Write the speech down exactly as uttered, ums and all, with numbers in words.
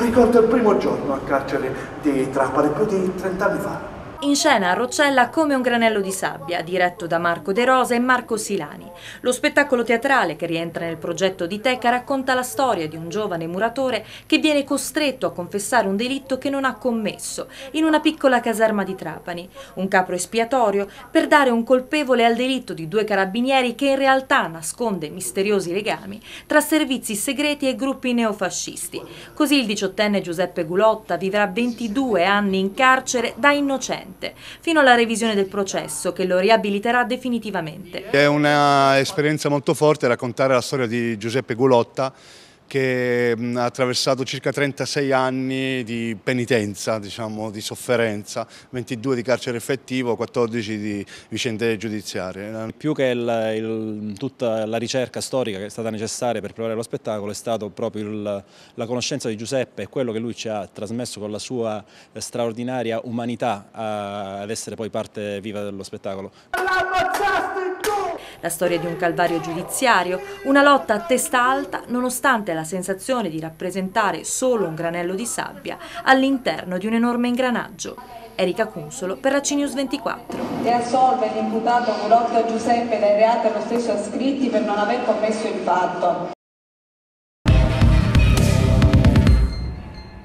Ricordo il primo giorno al carcere di Trapani, più di trent'anni fa. In scena a Roccella Come un granello di sabbia, diretto da Marco De Rosa e Marco Silani. Lo spettacolo teatrale che rientra nel progetto di Teca racconta la storia di un giovane muratore che viene costretto a confessare un delitto che non ha commesso in una piccola caserma di Trapani, un capro espiatorio per dare un colpevole al delitto di due carabinieri che in realtà nasconde misteriosi legami tra servizi segreti e gruppi neofascisti. Così il diciottenne Giuseppe Gulotta vivrà ventidue anni in carcere da innocente, fino alla revisione del processo che lo riabiliterà definitivamente. È un'esperienza molto forte raccontare la storia di Giuseppe Gulotta, che ha attraversato circa trentasei anni di penitenza, diciamo, di sofferenza, ventidue di carcere effettivo, quattordici di vicende giudiziarie. Più che il, il, tutta la ricerca storica che è stata necessaria per provare lo spettacolo è stato proprio il, la conoscenza di Giuseppe e quello che lui ci ha trasmesso con la sua straordinaria umanità a, ad essere poi parte viva dello spettacolo. La storia di un calvario giudiziario, una lotta a testa alta nonostante la sensazione di rappresentare solo un granello di sabbia all'interno di un enorme ingranaggio. Erika Cunsolo per la C News ventiquattro. E assolve l'imputato Gulotta Giuseppe dai reati allo stesso ascritti per non aver commesso il fatto.